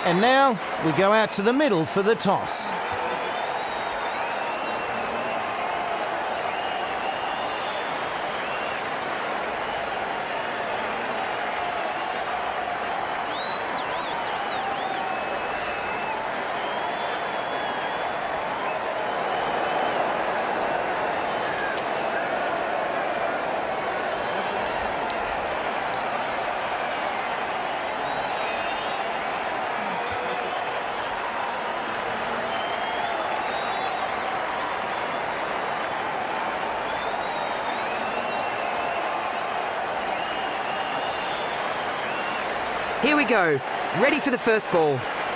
And now we go out to the middle for the toss. Here we go, ready for the first ball.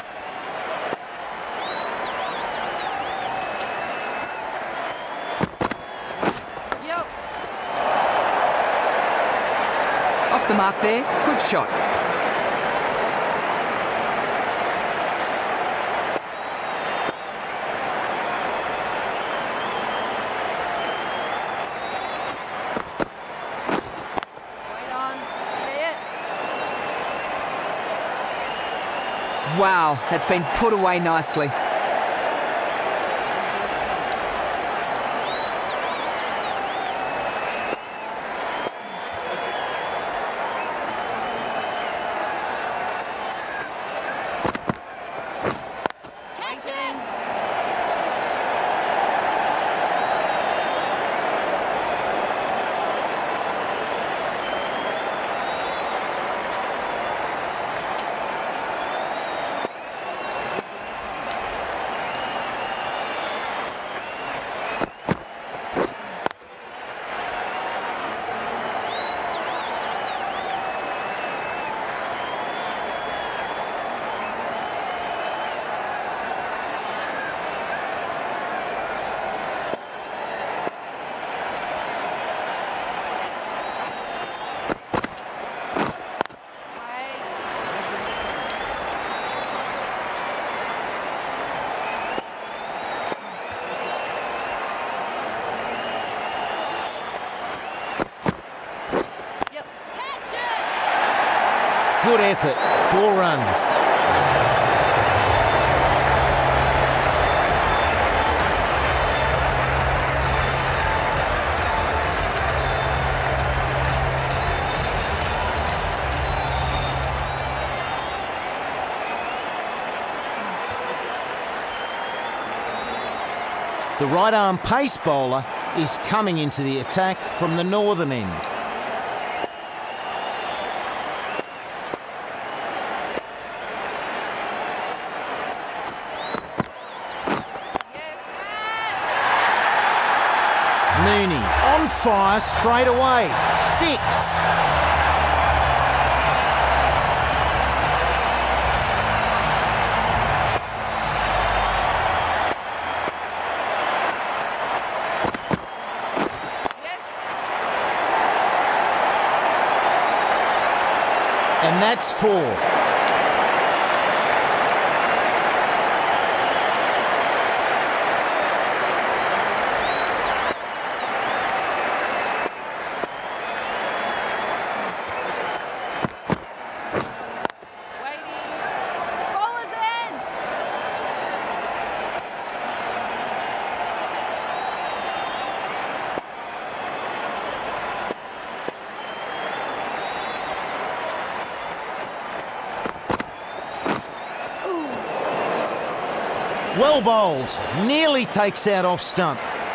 Yep. Off the mark there, good shot. Wait on. Yeah. Wow, that's been put away nicely. Catch it! Yep. Catch it! Good effort, 4 runs. The right-arm pace bowler is coming into the attack from the northern end. Mooney on fire straight away. 6. And that's 4. Waiting. Bowler's end! Well bowled. Nearly takes out off stump.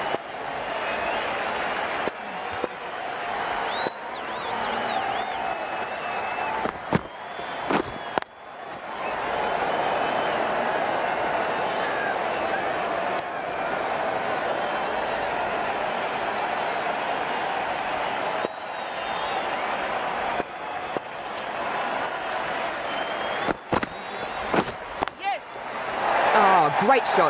Yes! Oh, great shot.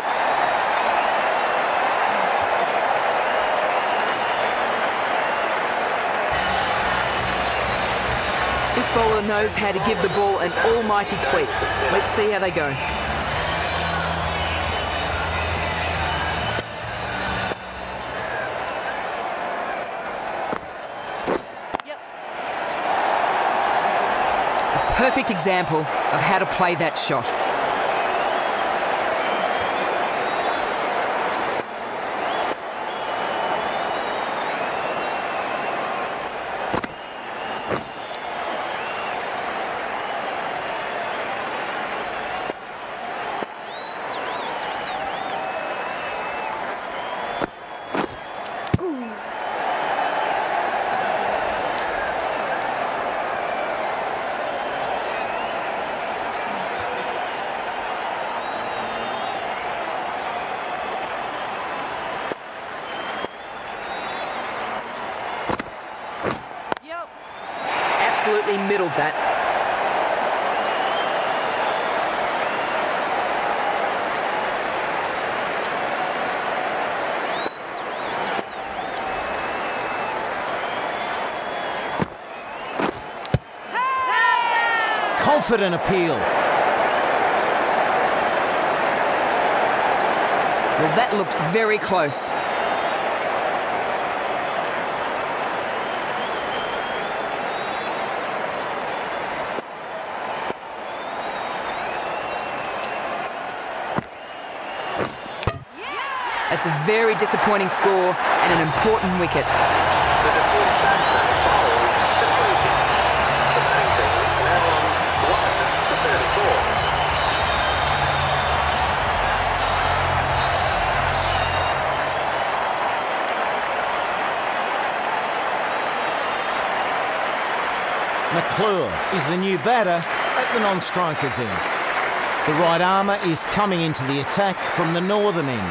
This bowler knows how to give the ball an almighty tweak. Let's see how they go. Yep. A perfect example of how to play that shot. absolutely middled that. Confident appeal. Well, that looked very close. That's a very disappointing score and an important wicket. McClure is the new batter at the non-strikers end. The right armour is coming into the attack from the northern end.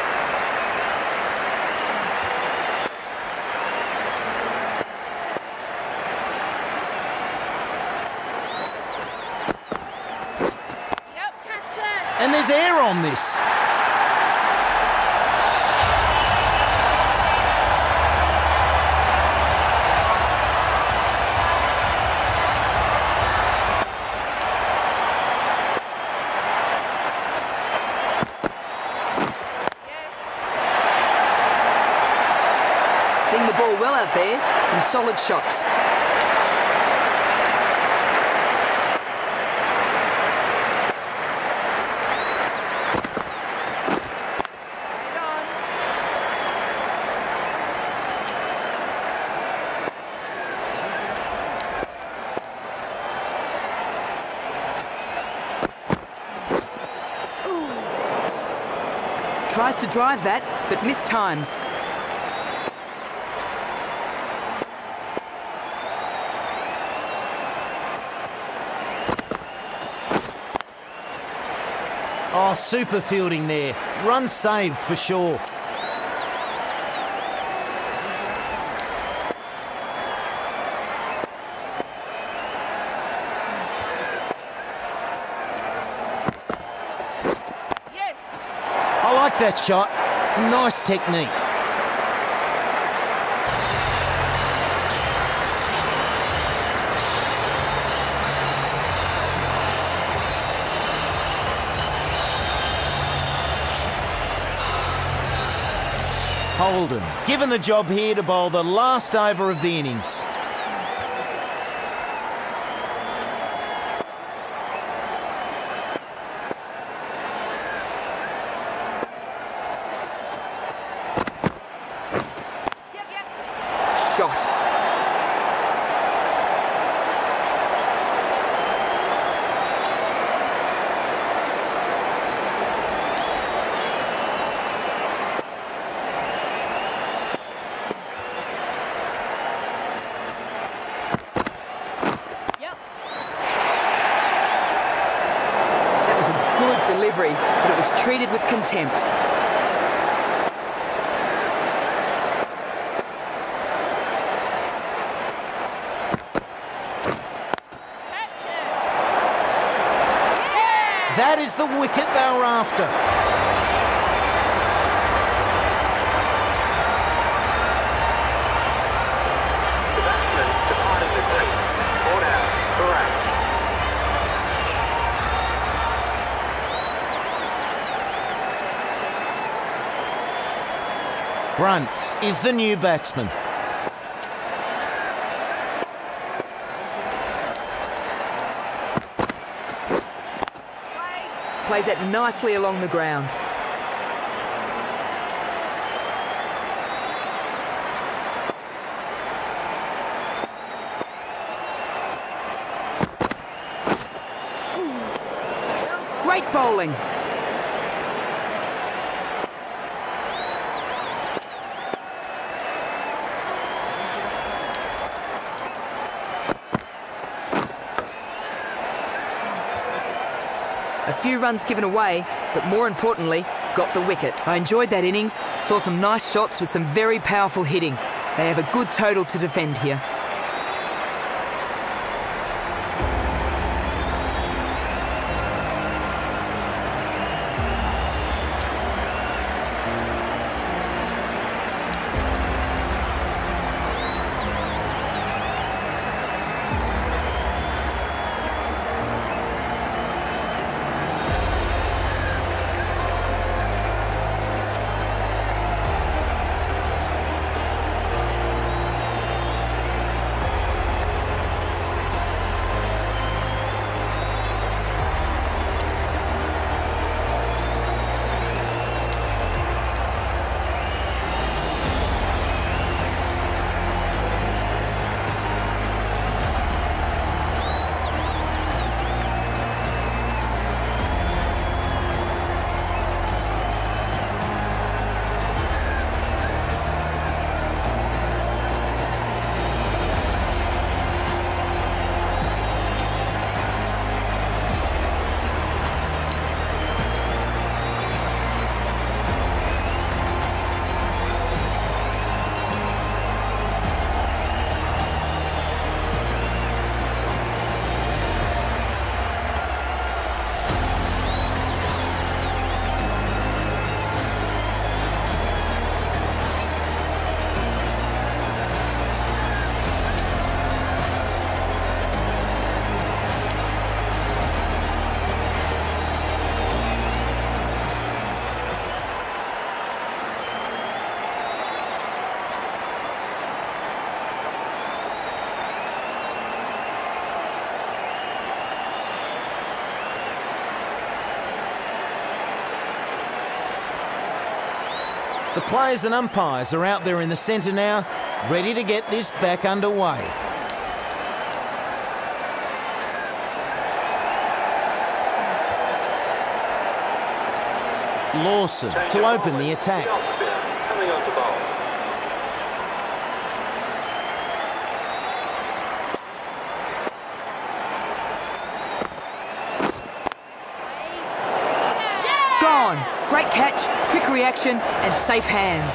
Yep, catch it. And there's air on this. Seeing the ball well out there, some solid shots. Right on. Tries to drive that, but mistimes. Oh, super fielding there. Run saved for sure. Yes. I like that shot. Nice technique. Holden, given the job here to bowl the last over of the innings. Yep. Shot. Yep. That was a good delivery, but it was treated with contempt. Catch it. Yeah. That is the wicket they were after. The batsman departing the crease. All out for out. Brunt is the new batsman. Play. Plays that nicely along the ground. Great bowling. A few runs given away, but more importantly, got the wicket. I enjoyed that innings, saw some nice shots with some very powerful hitting. They have a good total to defend here. The players and umpires are out there in the centre now, ready to get this back underway. Lawson to open the attack. Coming on to bowl. Gone. Great catch, quick reaction, and safe hands.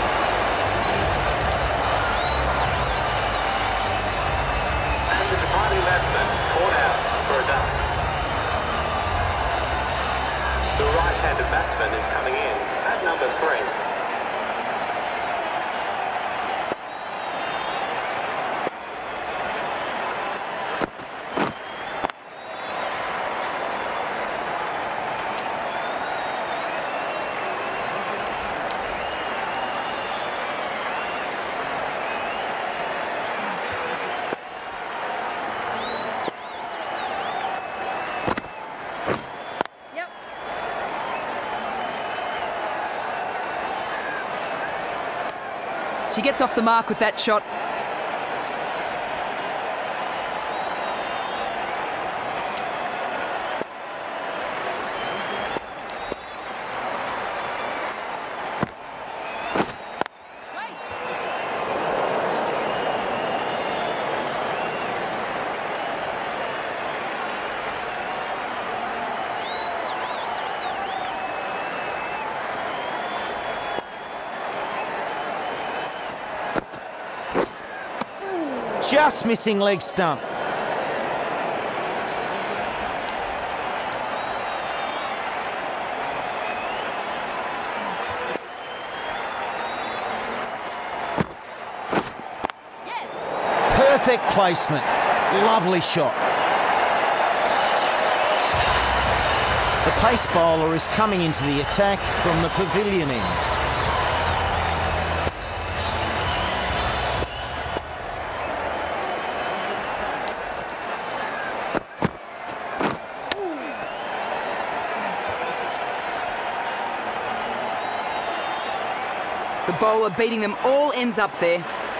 And the departing batsman caught out for a duck. The right-handed batsman is coming in at number 3. Yep. She gets off the mark with that shot. Wait. Just missing leg stump. Yes. Perfect placement. Lovely shot. The pace bowler is coming into the attack from the pavilion end. The bowler beating them all ends up there.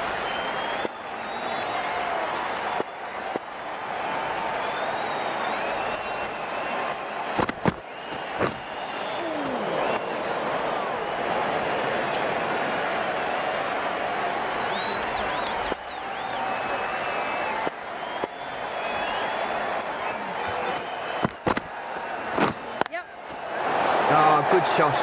Yep. Oh, good shot.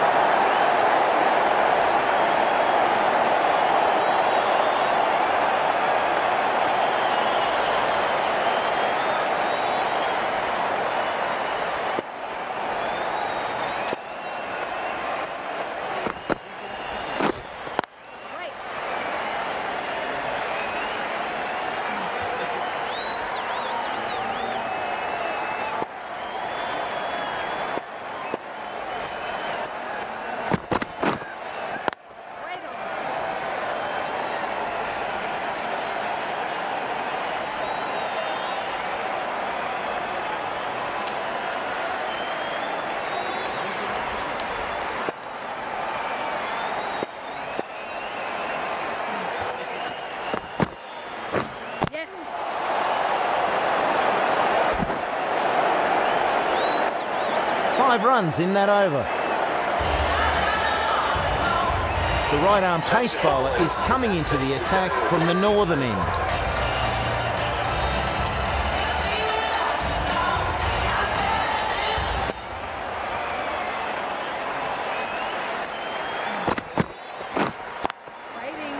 Wait. Wait on. Yes. 5 runs in that over. The right arm pace bowler is coming into the attack from the northern end. Waiting.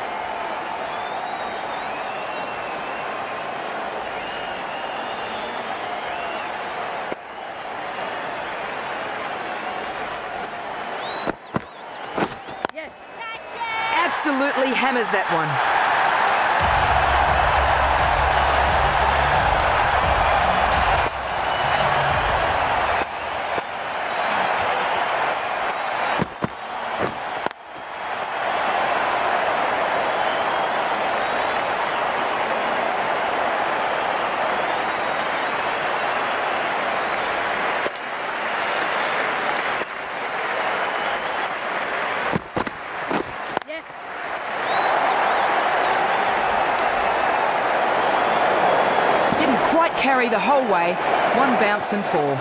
Yes. Absolutely hammers that one. carry the whole way, one bounce and 4.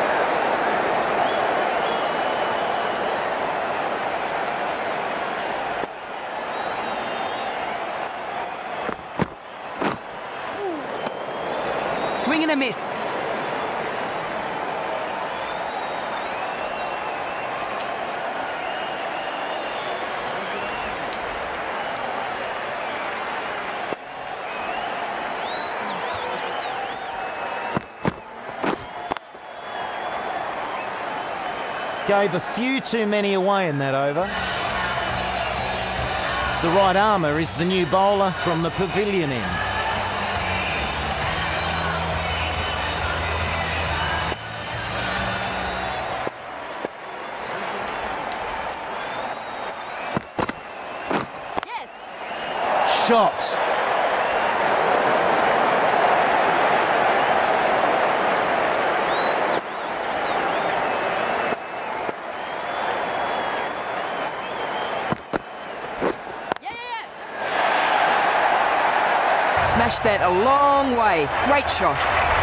Swing and a miss. Gave a few too many away in that over. The right armour is the new bowler from the pavilion end. Yes. Shot. Smashed that a long way. Great shot.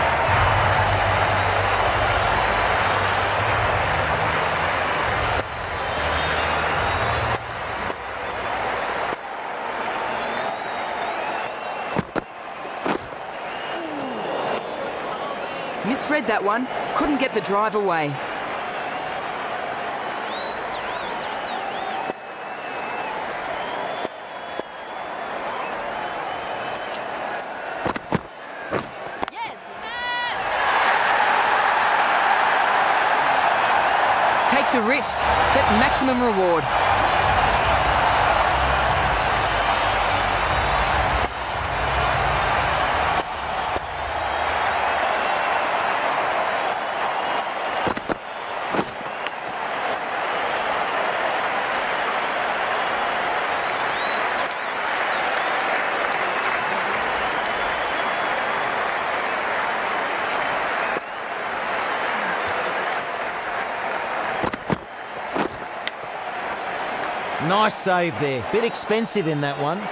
Misread that one. Couldn't get the drive away. Takes a risk, but maximum reward. Nice save there. Bit expensive in that one.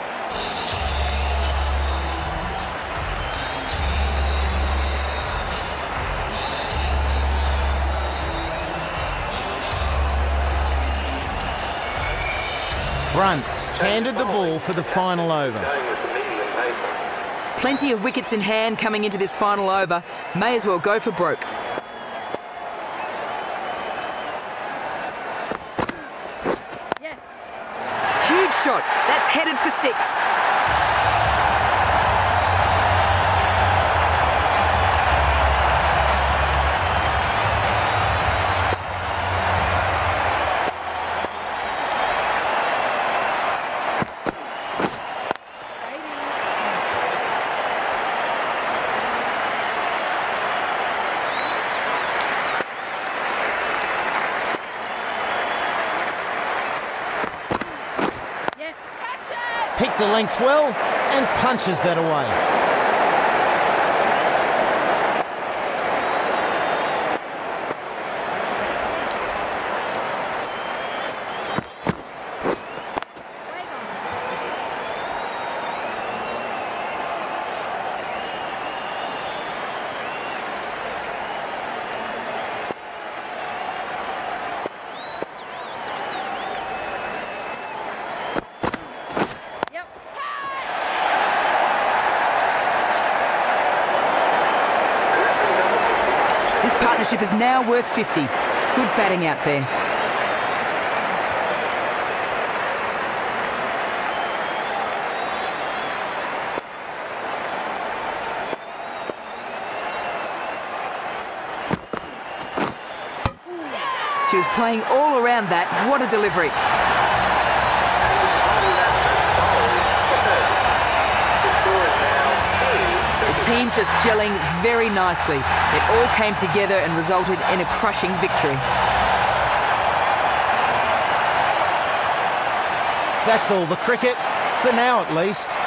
Brunt handed the ball for the final over. Plenty of wickets in hand coming into this final over. May as well go for broke. Huge shot. That's headed for 6. Picked the length well and punches that away. This partnership is now worth 50. Good batting out there. She was playing all around that. What a delivery. Team just gelling very nicely. It all came together and resulted in a crushing victory. That's all the cricket, for now at least.